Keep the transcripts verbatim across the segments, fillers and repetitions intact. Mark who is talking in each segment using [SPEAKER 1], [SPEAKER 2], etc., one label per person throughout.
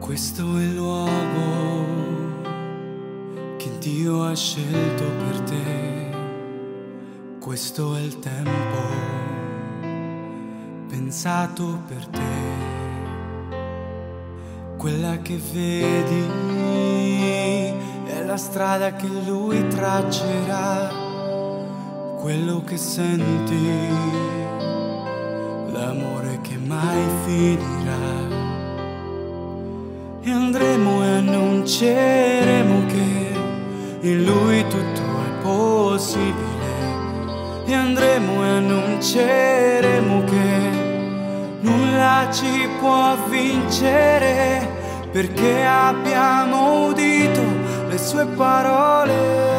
[SPEAKER 1] Questo è il luogo che Dio ha scelto per te. Questo è il tempo pensato per te. Quella che vedi è la strada che Lui traccerà. Quello che senti, l'amore che mai finirà. E andremo e annunceremo che in Lui tutto è possibile. E andremo e annunceremo che nulla ci può vincere, perché abbiamo udito le sue parole,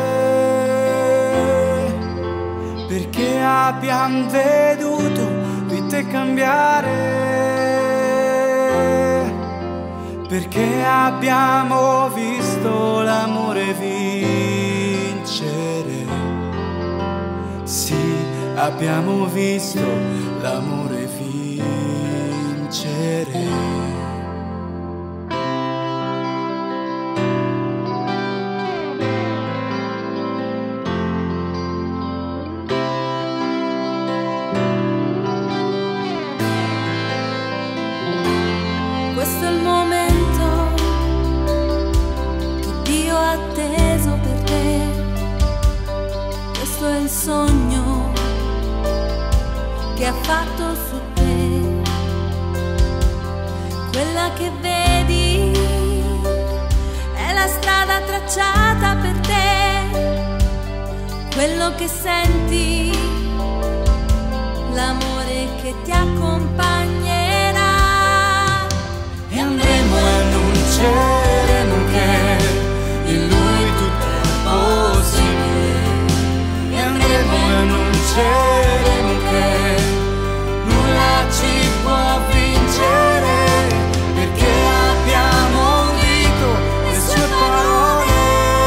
[SPEAKER 1] perché abbiamo veduto vite cambiare, perché abbiamo visto l'amore vincere. Sì, abbiamo visto l'amore vincere.
[SPEAKER 2] Questo è il momento che Dio ha atteso per te. Questo è il sogno che ha fatto su te. Quella che vedi è la strada tracciata per te. Quello che senti, l'amore che ti accompagnerà.
[SPEAKER 1] E andremo e annunceremo che in Lui tutto è possibile. E andremo e annunceremo che nulla ci può vincere, perché abbiamo udito le sue parole,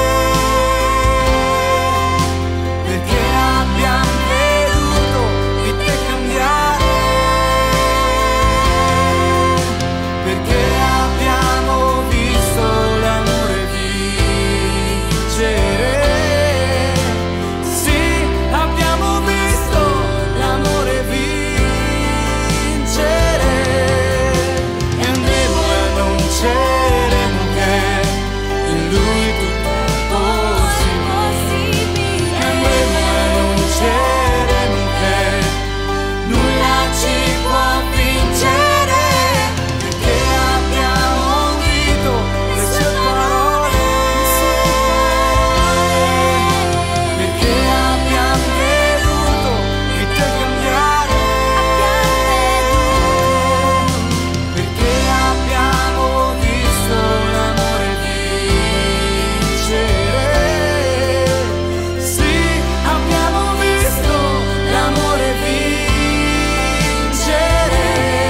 [SPEAKER 1] perché abbiamo veduto vite cambiare, perché abbiamo visto l'amore vincere. Sì, abbiamo visto l'amore vincere. E andremo e annunceremo che in Lui tutto è possibile. E andremo e annunceremo che nulla ci può vincere, perché abbiamo udito le sue parole, perché abbiamo veduto vite cambiare, perché abbiamo visto l'amore vincere. Sì, abbiamo visto l'amore vincere.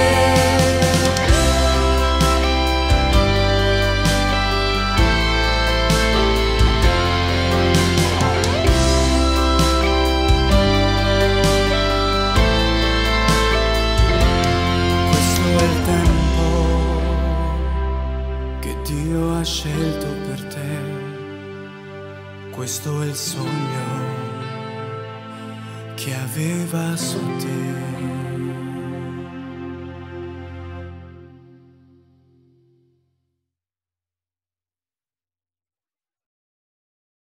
[SPEAKER 1] Questo è il tempo che Dio ha scelto per te. Questo è il sogno che aveva su te.